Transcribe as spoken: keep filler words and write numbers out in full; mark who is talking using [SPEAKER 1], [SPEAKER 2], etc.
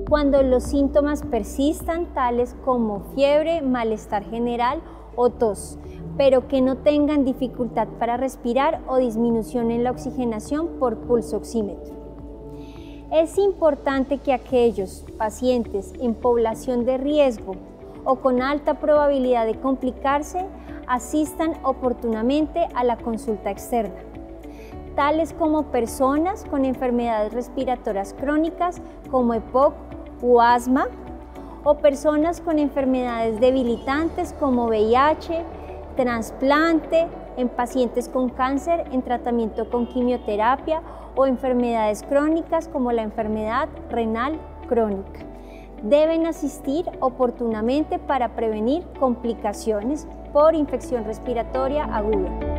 [SPEAKER 1] Cuando los síntomas persistan, tales como fiebre, malestar general o tos, pero que no tengan dificultad para respirar o disminución en la oxigenación por pulso oxímetro. Es importante que aquellos pacientes en población de riesgo o con alta probabilidad de complicarse asistan oportunamente a la consulta externa, tales como personas con enfermedades respiratorias crónicas como EPOC u asma, o personas con enfermedades debilitantes como V I H, trasplante, en pacientes con cáncer en tratamiento con quimioterapia o enfermedades crónicas como la enfermedad renal crónica. Deben asistir oportunamente para prevenir complicaciones por infección respiratoria aguda.